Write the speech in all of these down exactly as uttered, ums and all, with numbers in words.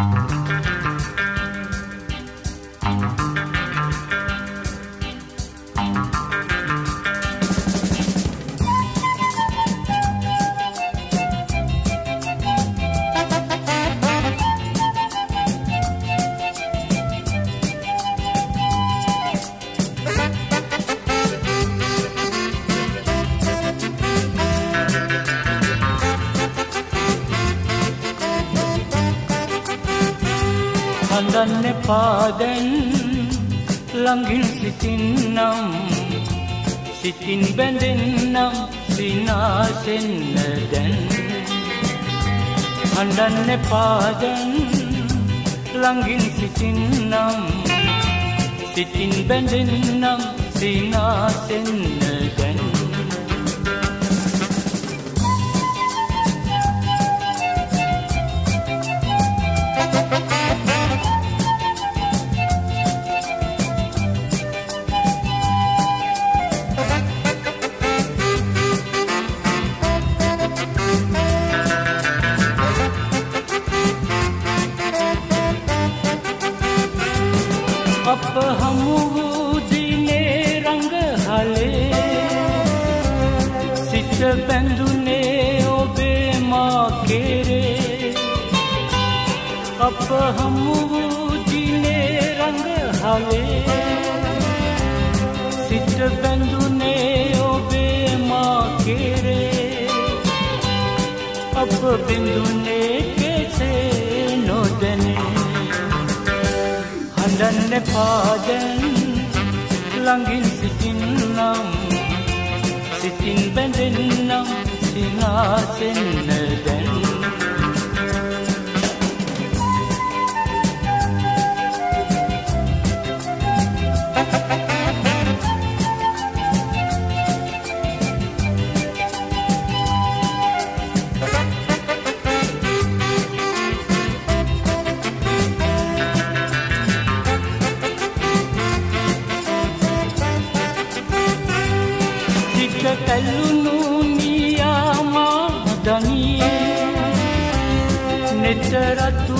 හඳන්න එපා දැන් ළඟින් සිටින්නම් සිතින් බැඳෙන්නම් සිනාසෙන්න දැන් හඳන්න එපා දැන් ළඟින් සිටින්නම් සිතින් බැඳෙන්නම් සිනාසෙන්න දැන් අප හමු වූ දිනේ රඟහලේ සිත බැඳුනේ ඔබේ මා කෙරේ අප හමු වූ දිනේ රඟහලේ සිත බැඳුනේ ඔබේ මා කෙරේ අප බැඳුනේ කෙසේ නොදැනේ හඳන්න එපා දැන් ළඟින් සිටින්නම් සිතින් බැඳෙන්නම් සිනාසෙන්න දැන් කැලුණු නියාමදනියේ නෙතරතු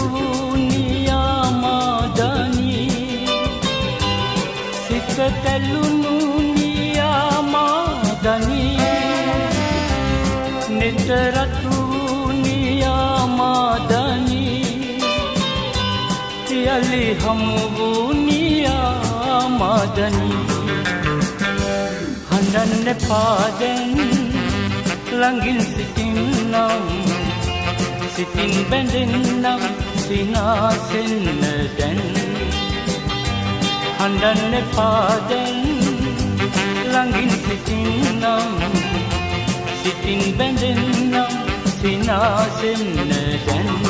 නියාමදනියේ සිත කැලුණු නියාමදනියේ නෙතරතු නියාමදනියේ යලි හමු වූ නියාමදනියේ හඳන්න එපා දැන් ළඟින් සිටින්නම් සිතින් බැඳෙන්නම් සිනාසෙන්න දැන් හඳන්න එපා දැන් ළඟින් සිටින්නම් සිතින් බැඳෙන්නම් සිනාසෙන්න දැන්